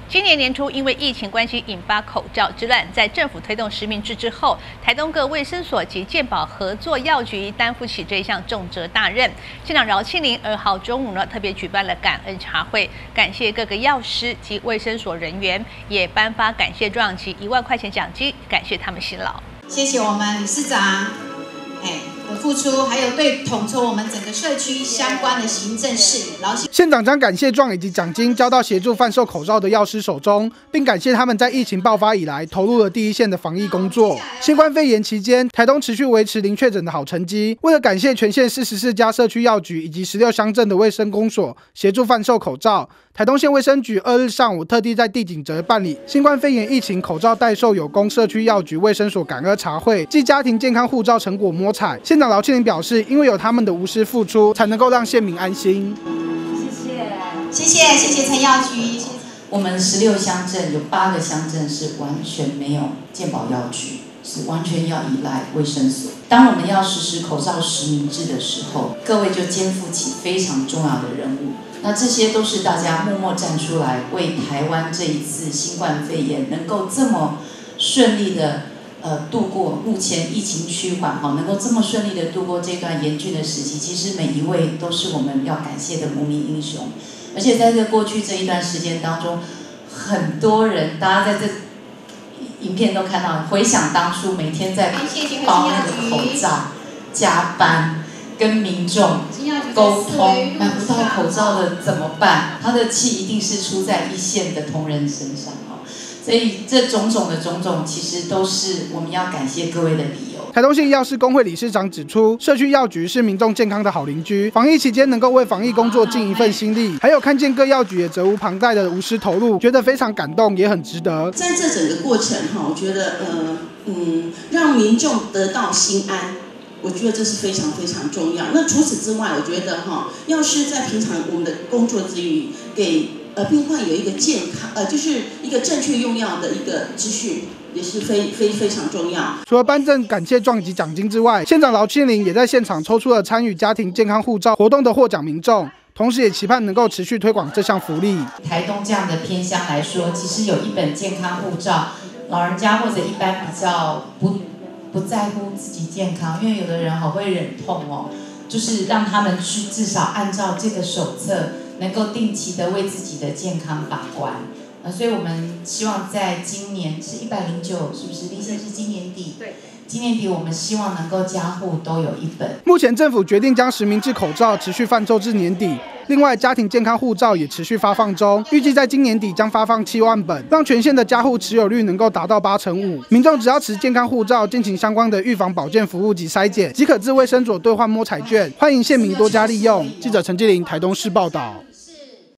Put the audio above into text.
今年年初，因为疫情关系引发口罩之乱，在政府推动实名制之后，台东各卫生所及健保合作药局担负起这一项重责大任。县长饶庆铃2号中午特别举办了感恩茶会，感谢各个药师及卫生所人员，也颁发感谢状及1万块钱奖金，感谢他们辛劳。 谢谢我们理事长的付出，还有对统筹我们整个社区相关的行政事宜。 县长将感谢状以及奖金交到协助贩售口罩的药师手中，并感谢他们在疫情爆发以来投入了第一线的防疫工作。新冠肺炎期间，台东持续维持零确诊的好成绩。为了感谢全县44家社区药局以及16乡镇的卫生公所协助贩售口罩，台东县卫生局2日上午特地在地景泽办理新冠肺炎疫情口罩代售有功社区药局卫生所感恩茶会暨家庭健康护照成果摸彩。县长饶庆铃表示，因为有他们的无私付出，才能够让县民安心。 谢谢陈药局。 我们16乡镇有8个乡镇是完全没有健保药局，是完全要依赖卫生所。当我们要实施口罩实名制的时候，各位就肩负起非常重要的任务。那这些都是大家默默站出来，为台湾这一次新冠肺炎能够这么顺利的度过目前疫情趋缓，能够这么顺利的度过这段严峻的时期，其实每一位都是我们要感谢的无名英雄。而且在过去这一段时间当中，很多人，大家在这影片都看到，回想当初每天在包那个口罩、加班、跟民众沟通，买不到口罩的怎么办？他的气一定是出在一线的同仁身上。所以这种种，其实都是我们要感谢各位的理由。 台东县药师公会理事长指出，社区药局是民众健康的好邻居，防疫期间能够为防疫工作尽一份心力，还有看见各药局也责无旁贷的无私投入，觉得非常感动，也很值得。 在这整个过程我觉得让民众得到心安，我觉得这是非常非常重要。那除此之外，我觉得药师在平常我们的工作之余，给病患有一个健康就是一个正确用药的一个资讯，也是非常重要。 除了颁证感谢状及奖金之外，县长饶庆铃也在现场抽出了参与家庭健康护照活动的获奖民众，同时也期盼能够持续推广这项福利。 台东这样的偏乡来说，其实有一本健康护照，老人家或者一般比较不在乎自己健康，因为有的人好会忍痛就是让他们去至少按照这个手册，能够定期的为自己的健康把关。所以我们希望在今年是109，是不是？立宪是今年底。对。今年底我们希望能够家户都有一本。 目前政府决定将实名制口罩持续贩售至年底，另外家庭健康护照也持续发放中，预计在今年底将发放7万本，让全县的家户持有率能够达到85%。民众只要持健康护照，进行相关的预防保健服务及筛检，即可至卫生所兑换摸彩券，欢迎县民多加利用。记者陈继麟台东市报道。